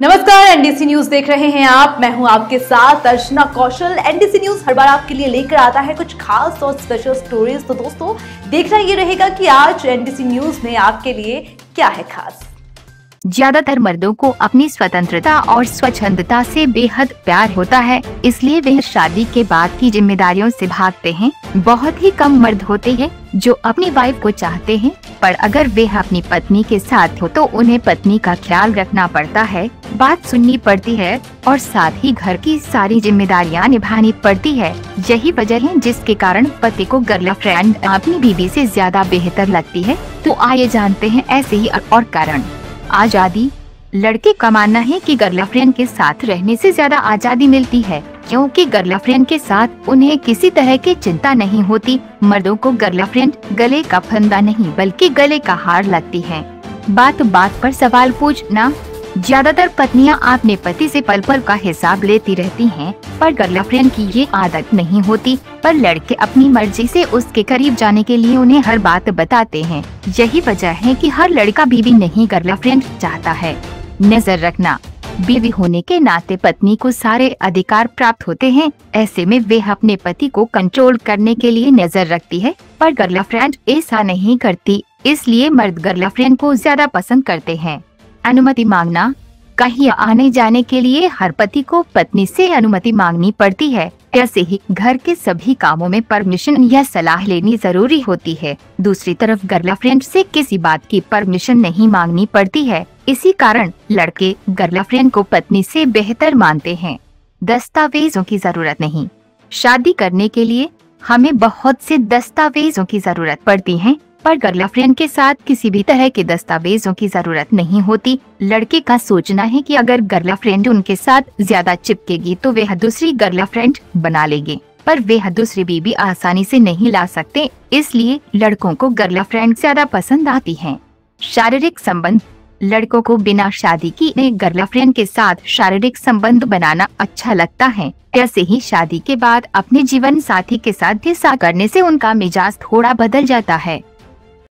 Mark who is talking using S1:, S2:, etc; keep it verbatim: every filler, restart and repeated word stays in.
S1: नमस्कार, NDC news देख रहे हैं आप। मैं हूं आपके साथ अर्चना कौशल। एनडीसी न्यूज हर बार आपके लिए लेकर आता है कुछ खास और स्पेशल स्टोरीज। तो दोस्तों, देखना ये रहेगा कि आज एनडीसी न्यूज में आपके लिए क्या है खास।
S2: ज्यादातर मर्दों को अपनी स्वतंत्रता और स्वच्छंदता से बेहद प्यार होता है, इसलिए वे शादी के बाद की जिम्मेदारियों से भागते हैं। बहुत ही कम मर्द होते हैं जो अपनी वाइफ को चाहते हैं, पर अगर वे अपनी पत्नी के साथ हो तो उन्हें पत्नी का ख्याल रखना पड़ता है, बात सुननी पड़ती है और साथ ही घर की सारी जिम्मेदारियां निभानी पड़ती है। यही वजह है जिसके कारण पति को गर्लफ्रेंड अपनी बीवी से ज्यादा बेहतर लगती है। तो आइए जानते हैं ऐसे ही और कारण। आजादी। लड़के का मानना है कि गर्लफ्रेंड के साथ रहने से ज्यादा आजादी मिलती है, क्योंकि गर्लफ्रेंड के साथ उन्हें किसी तरह की चिंता नहीं होती। मर्दों को गर्लफ्रेंड गले का फंदा नहीं बल्कि गले का हार लगती है। बात बात पर सवाल पूछना। ज्यादातर पत्नियां अपने पति से पल पल का हिसाब लेती रहती हैं, पर गर्लफ्रेंड की ये आदत नहीं होती। पर लड़के अपनी मर्जी से उसके करीब जाने के लिए उन्हें हर बात बताते हैं। यही वजह है कि हर लड़का बीवी नहीं गर्लफ्रेंड चाहता है। नजर रखना। बीवी होने के नाते पत्नी को सारे अधिकार प्राप्त होते हैं, ऐसे में वे अपने पति को कंट्रोल करने के लिए नजर रखती है, पर गर्लफ्रेंड ऐसा नहीं करती, इसलिए मर्द गर्लफ्रेंड को ज्यादा पसंद करते हैं। अनुमति मांगना। कहीं आने जाने के लिए हर पति को पत्नी से अनुमति मांगनी पड़ती है, ऐसे ही घर के सभी कामों में परमिशन या सलाह लेनी जरूरी होती है। दूसरी तरफ गर्लफ्रेंड से किसी बात की परमिशन नहीं मांगनी पड़ती है, इसी कारण लड़के गर्लफ्रेंड को पत्नी से बेहतर मानते हैं। दस्तावेजों की जरूरत नहीं। शादी करने के लिए हमें बहुत से दस्तावेजों की जरूरत पड़ती है, पर गर्लफ्रेंड के साथ किसी भी तरह के दस्तावेजों की जरूरत नहीं होती। लड़के का सोचना है कि अगर गर्लफ्रेंड उनके साथ ज्यादा चिपकेगी तो वे दूसरी गर्लफ्रेंड बना लेंगे, पर वे दूसरी बीवी आसानी से नहीं ला सकते, इसलिए लड़कों को गर्लफ्रेंड ज्यादा पसंद आती है। शारीरिक संबंध। लड़कों को बिना शादी की गर्लफ्रेंड के साथ शारीरिक संबंध बनाना अच्छा लगता है, ऐसे ही शादी के बाद अपने जीवन साथी के साथ हिस्सा करने से उनका मिजाज थोड़ा बदल जाता है।